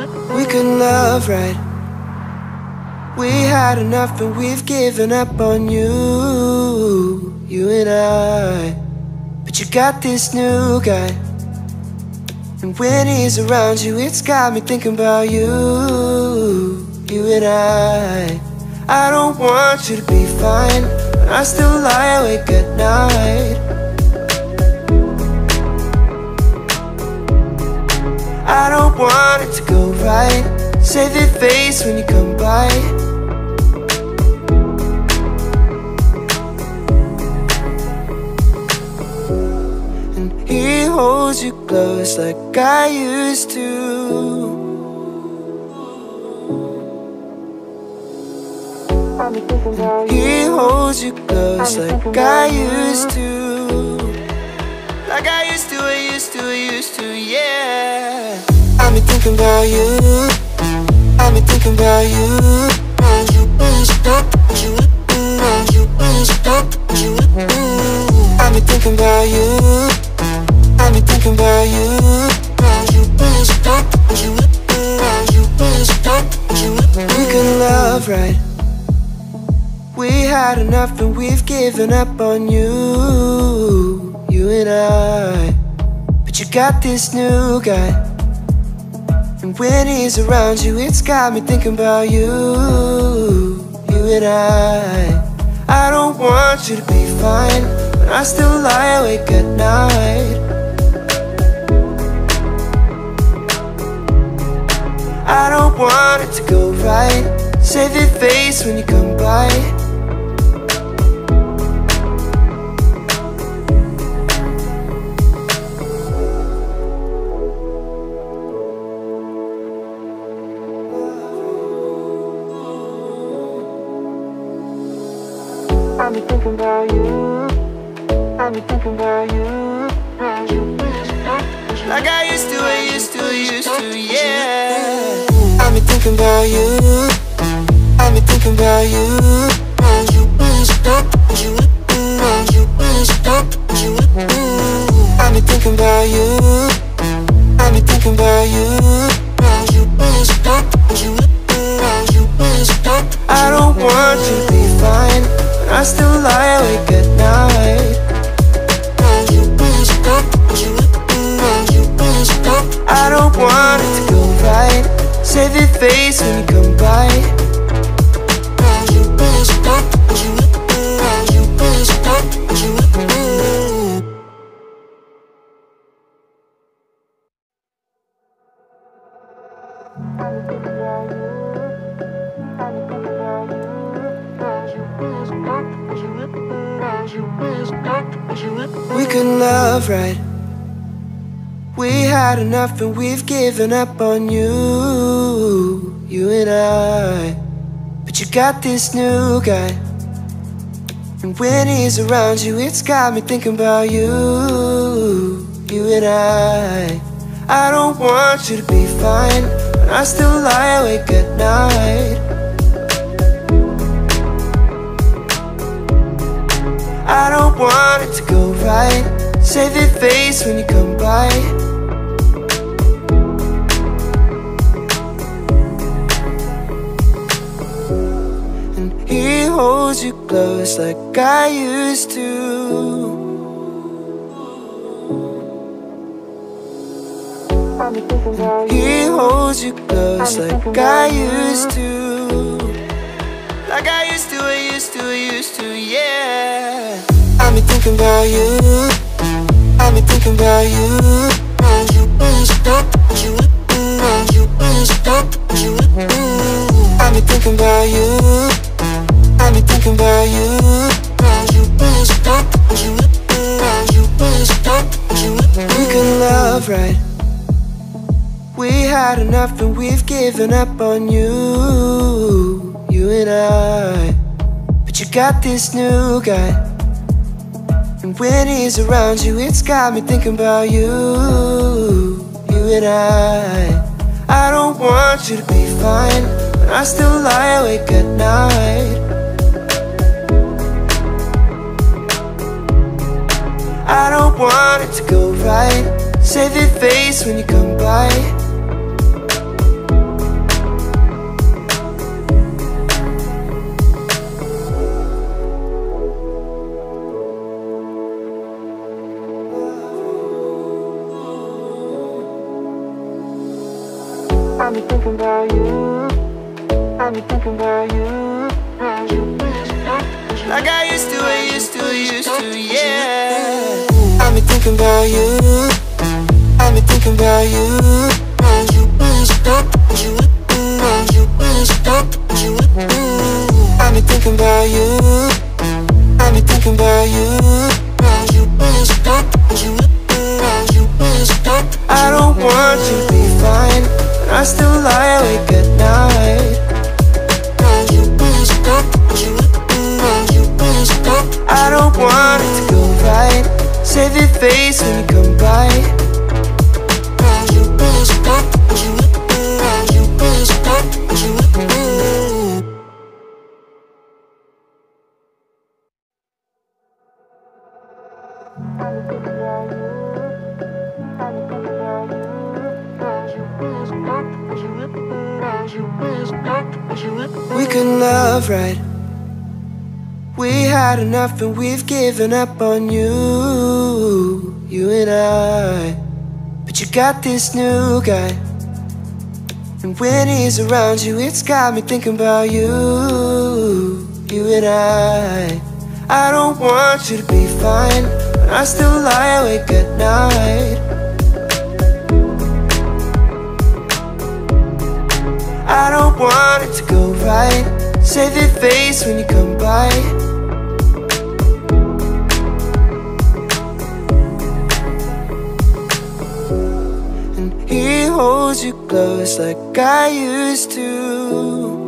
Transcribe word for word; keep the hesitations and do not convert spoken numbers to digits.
We couldn't love right. We had enough and we've given up on you, you and I. But you got this new guy, and when he's around you, it's got me thinking about you, you and I. I don't want you to be fine, but I still lie awake at night. I don't want it to go right. Save your face when you come by. And he holds you close like I used to. And he holds you close like I used to. Like I used to, I used to, I used to, yeah. I've been thinking about you. I've been thinking about you. I've been thinking about you. I've been thinking about you. We couldn't love right. We had enough and we've given up on you, you and I. But you got this new guy, and when he's around you, it's got me thinking about you, you and I. I don't want you to be fine, but I still lie awake at night. I don't want it to go right. Save your face when you come by. I've been thinking about you. I've been thinking about you. Like I used to, I used to, I used to, yeah. I've been thinking about you. I've been thinking about you. I've been thinking about you. I've been thinking about you. I don't want you to be fine, but I still lie awake at night. I don't want it to go right. Save your face when you come by. We couldn't love right. We had enough and we've given up on you, you and I. But you got this new guy, and when he's around you, it's got me thinking about you, you and I. I don't want you to be fine, but I still lie awake at night. I don't want it to go right. Save your face when you come by. And he holds you close like I used to. And he holds you close like I used to. Like I used to, I used to, I used to, yeah. I've been thinking about you. I've been thinking about you. I've been thinking about you. I've been thinking about you. We couldn't love right. We had enough and we've given up on you, you and I. But you got this new guy, and when he's around you, it's got me thinking about you, you and I. I don't want you to be fine, but I still lie awake at night. I don't want it to go right. Save your face when you come by. I've been thinking about you. I've been thinking about you. Like I used to, I used to, I used to, yeah. I've been thinking about you. I've been thinking about you. I've been thinking about you. I've been thinking about you. I don't want you to be fine, but I still lie awake at night. I don't want it to go right. Save your face when you come by. We couldn't love right. We had enough and we've given up on you, you and I. But you got this new guy, and when he's around you, it's got me thinking about you, you and I. I don't want you to be fine, but I still lie awake at night. I don't want it to go right. Save your face when you come by. And he holds you close like I used to.